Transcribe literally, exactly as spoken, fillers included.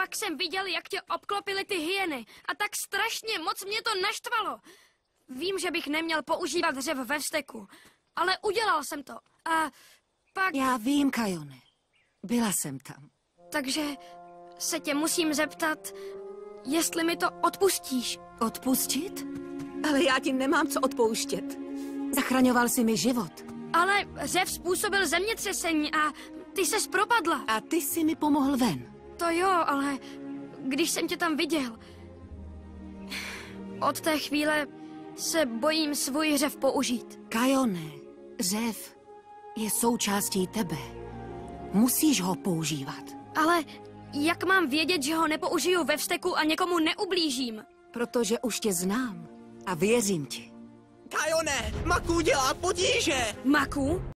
pak jsem viděl, jak tě obklopily ty hyeny a tak strašně moc mě to naštvalo. Vím, že bych neměl používat řev ve vzteku, ale udělal jsem to a pak... Já vím, Kajone. Byla jsem tam. Takže se tě musím zeptat, jestli mi to odpustíš. Odpustit? Ale já ti nemám co odpouštět. Zachraňoval jsi mi život. Ale řev způsobil zemětřesení a ty ses propadla. A ty jsi mi pomohl ven. To jo, ale když jsem tě tam viděl, od té chvíle se bojím svůj řev použít. Kajone, řev je součástí tebe. Musíš ho používat. Ale jak mám vědět, že ho nepoužiju ve vzteku a někomu neublížím? Protože už tě znám a věřím ti. Kajone, Maku dělá potíže! Maku?